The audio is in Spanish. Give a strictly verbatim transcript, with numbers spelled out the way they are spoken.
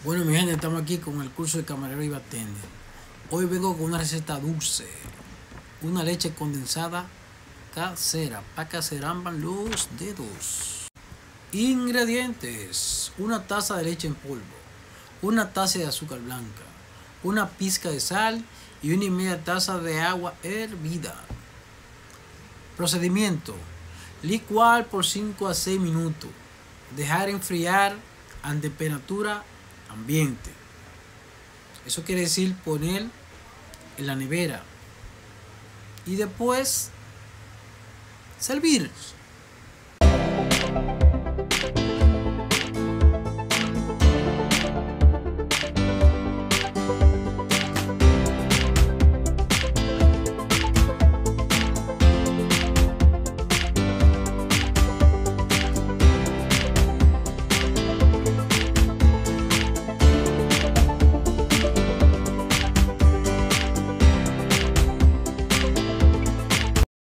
Bueno, mi gente, estamos aquí con el curso de camarero y bartender. Hoy vengo con una receta dulce, una leche condensada casera, para que se rampan los dedos. Ingredientes: una taza de leche en polvo, una taza de azúcar blanca, una pizca de sal y una y media taza de agua hervida. Procedimiento: licuar por cinco a seis minutos, dejar enfriar a temperatura ambiente. Eso quiere decir poner en la nevera y después servir.